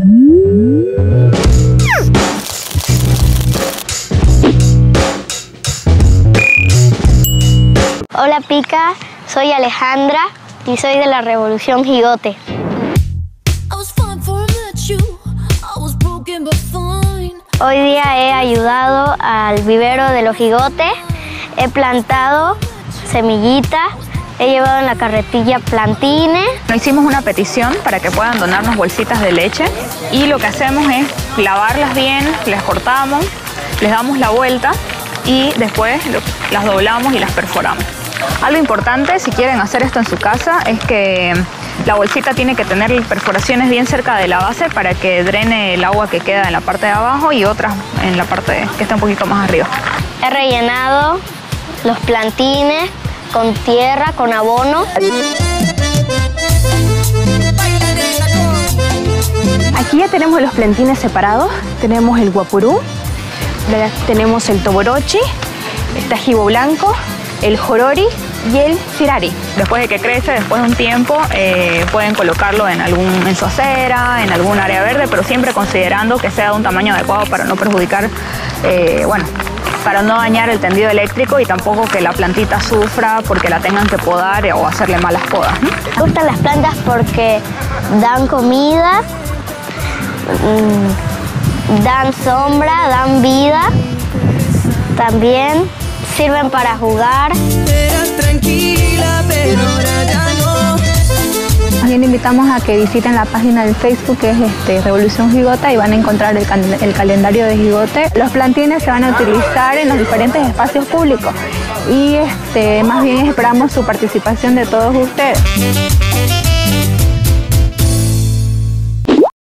Hola Pica, soy Alejandra y soy de la Revolución Jigote. Hoy día he ayudado al vivero de los jigotes, he plantado semillitas, he llevado en la carretilla plantines. Nos hicimos una petición para que puedan donarnos bolsitas de leche y lo que hacemos es lavarlas bien, les cortamos, les damos la vuelta y después las doblamos y las perforamos. Algo importante si quieren hacer esto en su casa es que la bolsita tiene que tener perforaciones bien cerca de la base para que drene el agua que queda en la parte de abajo y otras en la parte que está un poquito más arriba. He rellenado los plantines con tierra, con abono. Aquí ya tenemos los plantines separados. Tenemos el guapurú, tenemos el toborochi, el tajibo blanco, el jorori y el firari. Después de que crece, después de un tiempo, pueden colocarlo en su acera, en algún área verde, pero siempre considerando que sea de un tamaño adecuado para no perjudicar, para no dañar el tendido eléctrico y tampoco que la plantita sufra porque la tengan que podar o hacerle malas podas, ¿no? Me gustan las plantas porque dan comida, dan sombra, dan vida, también sirven para jugar. Tranquila, pero ahora ya no. Más bien invitamos a que visiten la página de Facebook que es Revolución Jigota y van a encontrar el calendario de jigote. Los plantines se van a utilizar en los diferentes espacios públicos y más bien esperamos su participación de todos ustedes.